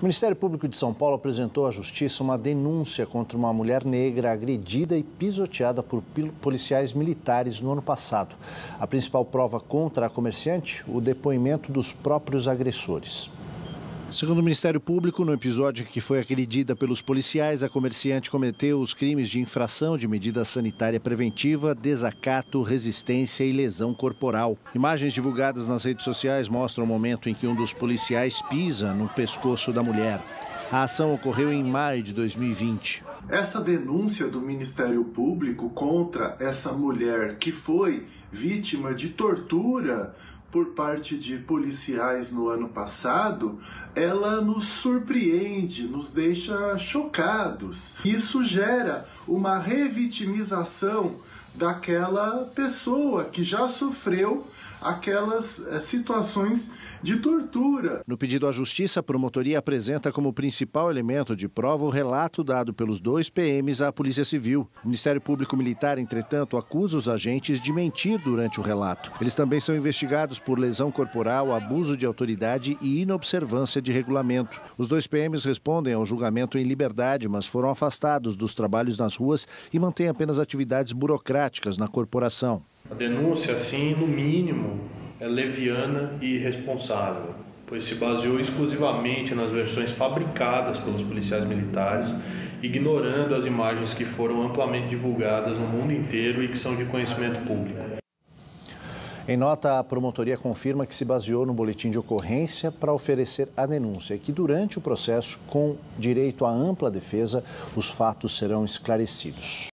O Ministério Público de São Paulo apresentou à Justiça uma denúncia contra uma mulher negra agredida e pisoteada por policiais militares no ano passado. A principal prova contra a comerciante, o depoimento dos próprios agressores. Segundo o Ministério Público, no episódio em que foi agredida pelos policiais, a comerciante cometeu os crimes de infração de medida sanitária preventiva, desacato, resistência e lesão corporal. Imagens divulgadas nas redes sociais mostram o momento em que um dos policiais pisa no pescoço da mulher. A ação ocorreu em maio de 2020. Essa denúncia do Ministério Público contra essa mulher que foi vítima de tortura por parte de policiais no ano passado, ela nos surpreende, nos deixa chocados. Isso gera uma revitimização daquela pessoa que já sofreu aquelas situações de tortura. No pedido à Justiça, a promotoria apresenta como principal elemento de prova o relato dado pelos 2 PMs à Polícia Civil. O Ministério Público Militar, entretanto, acusa os agentes de mentir durante o relato. Eles também são investigados por lesão corporal, abuso de autoridade e inobservância de regulamento. Os 2 PMs respondem ao julgamento em liberdade, mas foram afastados dos trabalhos nas ruas e mantêm apenas atividades burocráticas na corporação. A denúncia, assim, no mínimo, é leviana e irresponsável, pois se baseou exclusivamente nas versões fabricadas pelos policiais militares, ignorando as imagens que foram amplamente divulgadas no mundo inteiro e que são de conhecimento público. Em nota, a promotoria confirma que se baseou no boletim de ocorrência para oferecer a denúncia e que durante o processo, com direito à ampla defesa, os fatos serão esclarecidos.